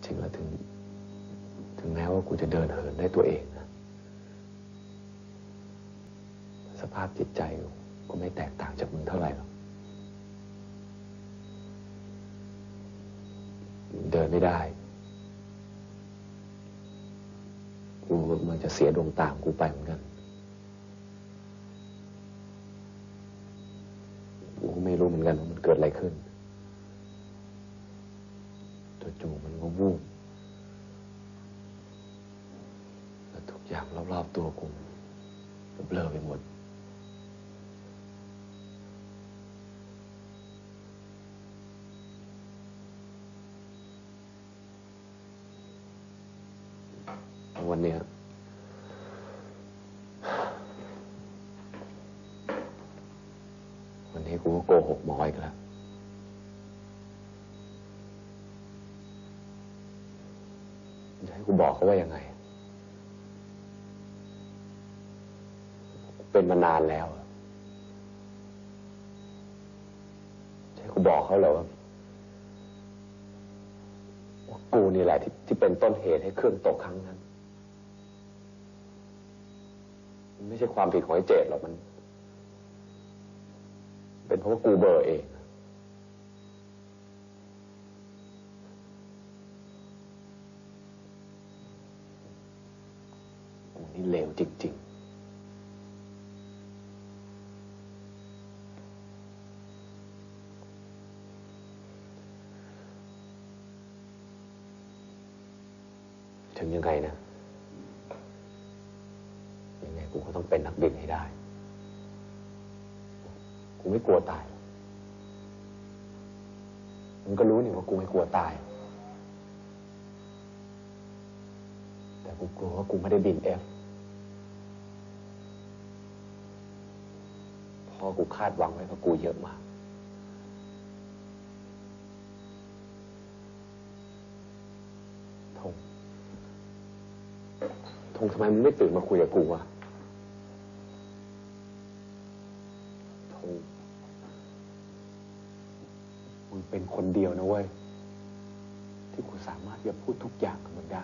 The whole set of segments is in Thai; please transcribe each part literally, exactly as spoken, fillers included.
จริงแล้วถึงถึงแม้ว่ากูจะเดินเหินได้ตัวเองนะสภาพจิตใจก็ไม่แตกต่างจากมึงเท่าไหร่หรอกเดินไม่ได้กูมันจะเสียดวงตากูไปเหมือนกันกูไม่รู้เหมือนกันว่ามันเกิดอะไรขึ้นจู่ๆมันก็วูบแล้วทุกอย่างรอบๆตัวกูเบลอไปหมดวันนี้วันนี้กูก็โกหกหมออีกแล้วจะให้กูบอกเขาว่ายังไงเป็นมานานแล้วจะให้กูบอกเขาเหรอว่าว่ากูนี่แหละที่ที่เป็นต้นเหตุให้เครื่องตกครั้งนั้นมันไม่ใช่ความผิดของไอ้เจตหรอกมันเป็นเพราะว่ากูเบอร์เองกูนี่เลวจริงๆถึงยังไงนะยังไงกูก็ต้องเป็นนักบินให้ได้กูไม่กลัวตายมึงก็รู้นี่ว่ากูไม่กลัวตายแต่กูกลัวว่ากูไม่ได้บินเอฟพ่อกูคาดหวังไว้กับกูเยอะมากทงทงทำไมมึงไม่ตื่นมาคุยกับกูวะทงมึงเป็นคนเดียวนะเว้ยที่กูสามารถจะพูดทุกอย่างกับมึงได้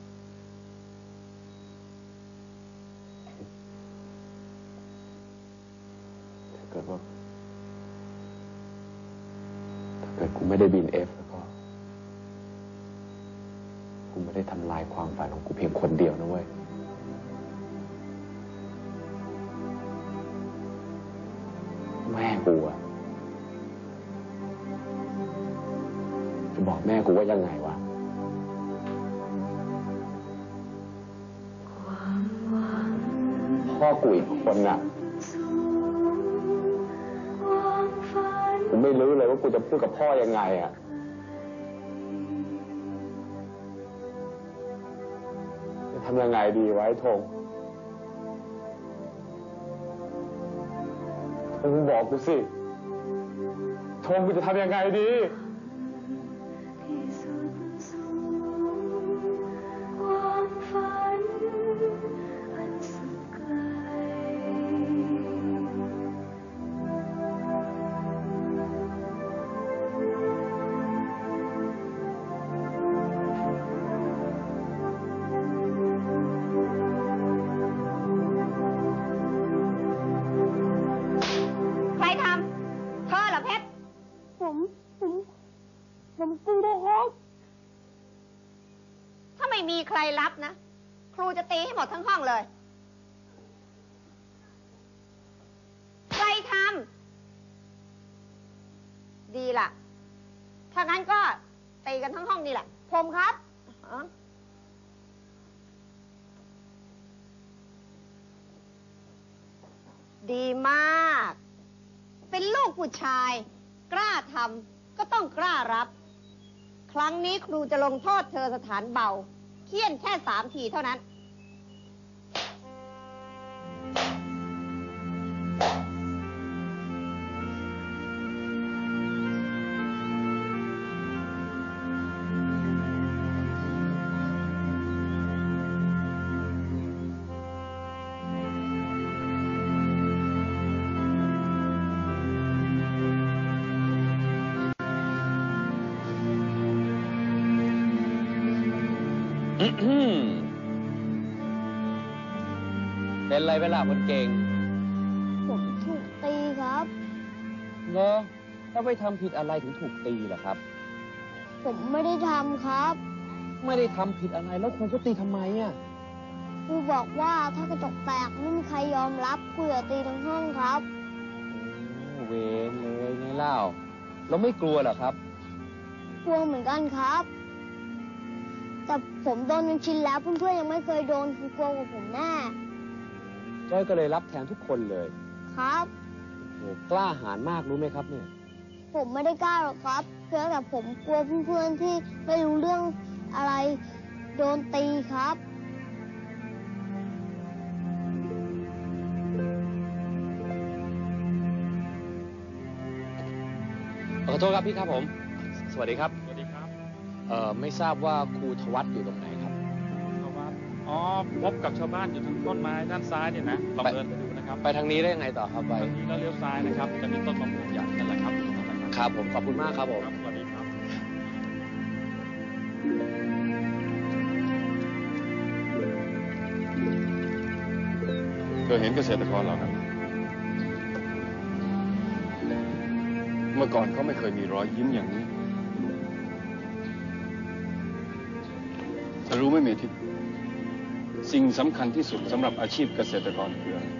ถ้าเกิดว่าถ้าเกิดกูไม่ได้บินเอฟแล้วก็กูไม่ได้ทำลายความฝันของกูเพียงคนเดียวนะเว้ยแม่กูอะจะบอกแม่กูว่ายังไงวะพ่อกูอีกคนน่ะกูไม่รู้เลยว่ากูจะพูดกับพ่อยังไงอะจะทำยังไงดีวะไอ้ธงธงบอกกูสิธงกูจะทำยังไงดีมีใครรับนะครูจะตีให้หมดทั้งห้องเลยใครทำดีล่ะถ้างั้นก็ตีกันทั้งห้องนี่แหละผมครับดีมากเป็นลูกผู้ชายกล้าทำก็ต้องกล้ารับครั้งนี้ครูจะลงโทษเธอสถานเบาเคี่ยนแค่สามทีเท่านั้นเป็นไรไปล่ะคนเก่งผมถูกตีครับเหรอแล้วไปทำผิดอะไรถึงถูกตีล่ะครับผมไม่ได้ทำครับไม่ได้ทำผิดอะไรแล้วครูก็ตีทำไมอ่ะครูบอกว่าถ้ากระจกแตกไม่มีใครยอมรับครูอย่าตีทั้งห้องครับเวรเลยไงเล่าเราไม่กลัวเหรอครับกลัวเหมือนกันครับแต่ผมโดนจนชินแล้วเพื่อนๆยังไม่เคยโดนคือกลัวกว่าผมแน่จ้อยก็เลยรับแทนทุกคนเลยครับโหกล้าหาญมากรู้ไหมครับเนี่ยผมไม่ได้กล้าหรอกครับเพียงแต่ผมกลัวเพื่อนๆที่ไม่รู้เรื่องอะไรโดนตีครับขอโทษครับพี่ครับผมสวัสดีครับสวัสดีครับเอ่อไม่ทราบว่าครูทวัฒน์อยู่ตรงไหนครับทวัฒน์อ๋อพบกับชาวบ้านอยู่ทางต้นไม้ด้านซ้ายเนี่ยนะลองเดินไปดูนะครับไปทางนี้ได้ยังไงต่อครับไปทางนี้แล้วเลี้ยวซ้ายนะครับจะมีต้นมะม่วงใหญ่นั่นแหละครับครับผมขอบคุณมากครับผมสวัสดีครับเคยเห็นเกษตรกรเหล่านั้นเมื่อก่อนเขาไม่เคยมีรอยยิ้มอย่างนี้เธอรู้ไหมเมธิสิ่งสำคัญที่สุดสำหรับอาชีพเกษตรกรคืออะไร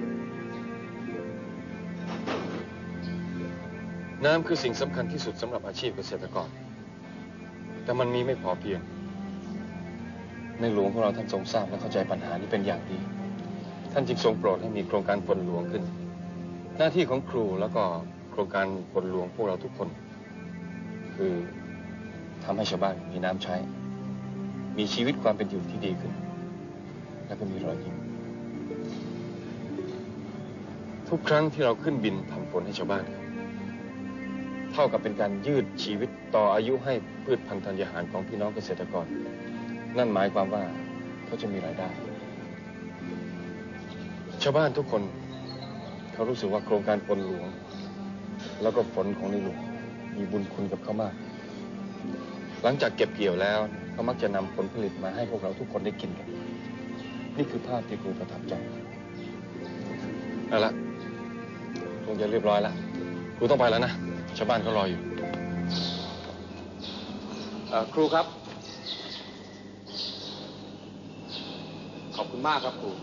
น้ำคือสิ่งสำคัญที่สุดสำหรับอาชีพเกษตรกรแต่มันมีไม่พอเพียงในหลวงของเราท่านทรงทราบและเข้าใจปัญหานี้เป็นอย่างดีท่านจึงทรงโปรดให้มีโครงการฝนหลวงขึ้นหน้าที่ของครูแล้วก็โครงการฝนหลวงพวกเราทุกคนคือทำให้ชาวบ้านมีน้ำใช้มีชีวิตความเป็นอยู่ที่ดีขึ้นและก็มีรอยยิ้มทุกครั้งที่เราขึ้นบินทำฝนให้ชาวบ้านเท่ากับเป็นการยืดชีวิตต่ออายุให้พืชพันธุ์ธัญญาหารของพี่น้องเกษตรกรนั่นหมายความว่าเขาจะมีรายได้ชาวบ้านทุกคนเขารู้สึกว่าโครงการฝนหลวงแล้วก็ฝนของในหลวงมีบุญคุณกับเขามากหลังจากเก็บเกี่ยวแล้วเขามักจะนำผลผลิตมาให้พวกเราทุกคนได้กินกันนี่คือภาพที่ครูประทับใจเอาละคงจะเรียบร้อยแล้วครูต้องไปแล้วนะชาวบ้านเขารออยู่ครูครับขอบคุณมากครับครู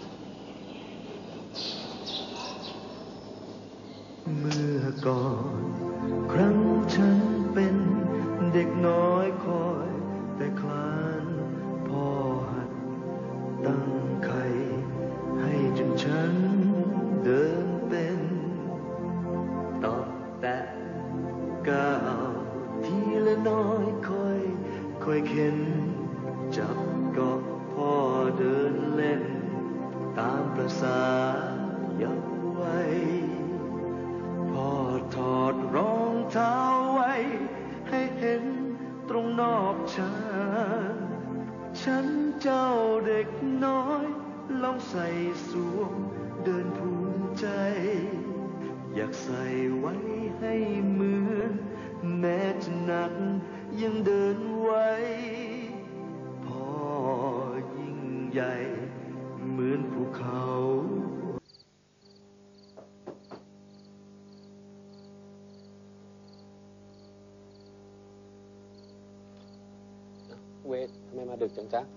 เมื่อก่อนครั้งฉันเป็นเด็กน้อยคอยแต่คลานพ่อหัดตั้งไข่ให้จนฉันเดินเป็นตอกแตะก้าวทีละน้อยคอยคอยเข็นจับเกาะพ่อเดินเล่นตามประสาเยาว์วัยพ่อถอดรองเท้าไว้ให้เห็นตรงนอกชานฉันเจ้าเด็กน้อยลองใส่สวมเดินภูมิใจอยากใส่ไว้ให้เหมือนแม้จะหนักยังเดินไหวพ่อยิ่งใหญ่เหมือนภูเขาเวททำไมมาดึกจังจ๊ะ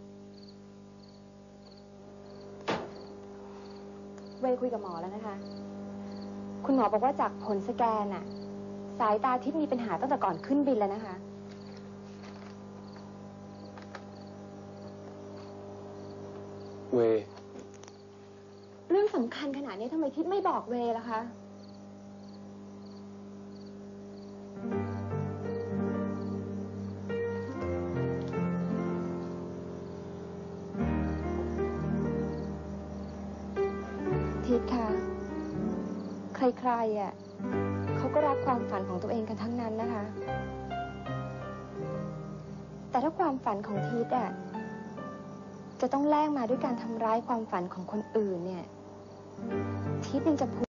เวทคุยกับหมอแล้วนะคะคุณหมอบอกว่าจากผลสแกนน่ะสายตาทิพย์มีปัญหาตั้งแต่ก่อนขึ้นบินแล้วนะคะเวเรื่องสำคัญขนาดนี้ทำไมทิพย์ไม่บอกเวล่ะคะทิพย์ค่ะใครๆอ่ะเขาก็รักความฝันของตัวเองกันทั้งนั้นนะคะแต่ถ้าความฝันของทิพย์อ่ะจะต้องแลกมาด้วยการทำร้ายความฝันของคนอื่นเนี่ยทิพย์ยังจะ